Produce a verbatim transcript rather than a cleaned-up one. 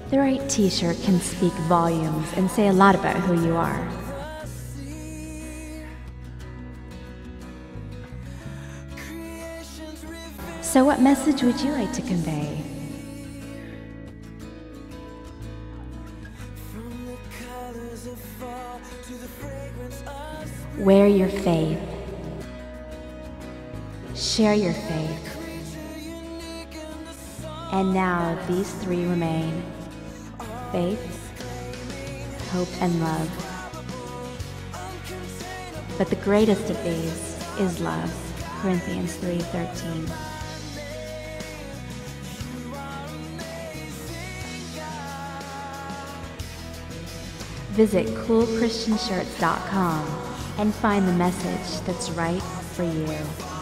The right t-shirt can speak volumes and say a lot about who you are. So what message would you like to convey? Wear your faith. Share your faith. And now these three remain: faith, hope, and love. But the greatest of these is love. Corinthians three thirteen. Visit cool christian shirts dot com and find the message that's right for you.